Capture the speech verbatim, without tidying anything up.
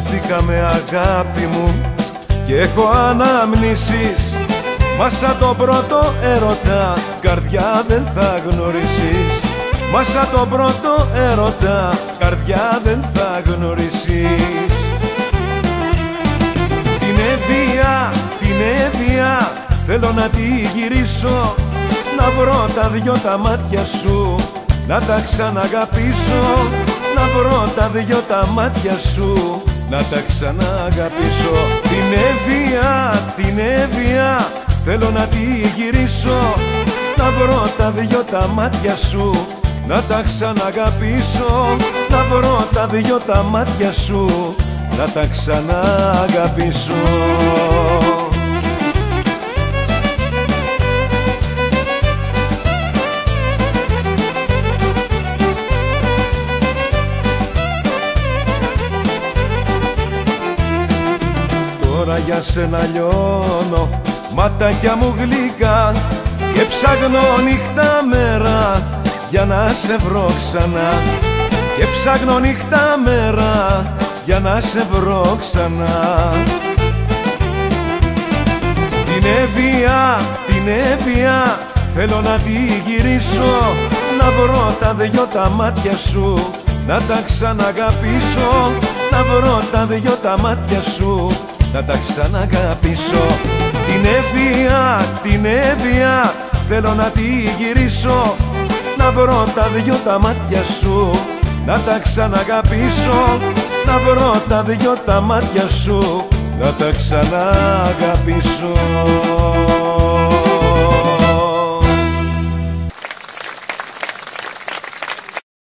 Χάθηκαμε αγάπη μου και έχω αναμνήσεις, μα σαν τον πρώτο έρωτα καρδιά δεν θα γνωρίσεις. Μα σαν τον πρώτο έρωτα καρδιά δεν θα γνωρίσεις. Την Εύβοια, την Εύβοια θέλω να τη γυρίσω, να βρω τα δυο τα μάτια σου, να τα ξαναγαπήσω. Να βρω τα δυο τα μάτια σου, να τα ξαναγαπήσω. Την Εύβοια, την Εύβοια θέλω να τη γυρίσω, να βρω τα δυο τα μάτια σου, να τα ξαναγαπήσω. Να βρω τα δυο τα μάτια σου, να τα ξαναγαπήσω. Τώρα για σένα λιώνω ματάκια μου γλυκά και ψάχνω νύχτα μέρα για να σε βρω ξανά. Και ψάχνω νύχτα μέρα για να σε βρω ξανά. Την Εύβοια, την Εύβοια θέλω να τη γυρίσω, να βρω τα δυο τα μάτια σου, να τα ξαναγαπήσω. Να βρω τα δυο τα μάτια σου, να τα ξαναγαπήσω. Την Εύβοια, την Εύβοια θέλω να τη γυρίσω, να βρω τα δυο τα μάτια σου, να τα ξαναγαπήσω. Να βρω τα δυο τα μάτια σου, να τα ξαναγαπήσω.